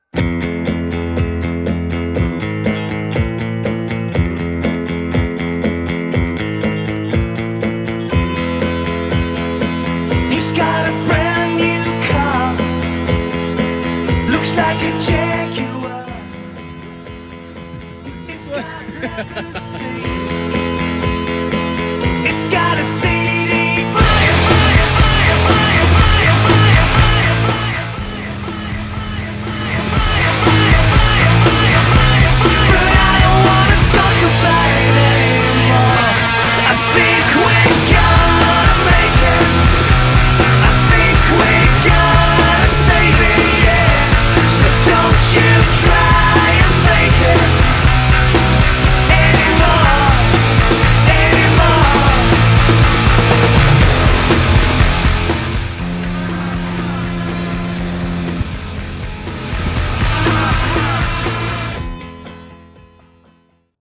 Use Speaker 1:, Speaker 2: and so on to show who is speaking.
Speaker 1: He's got a brand new car, looks like a Jaguar. It's got leather seats, it's got a seat.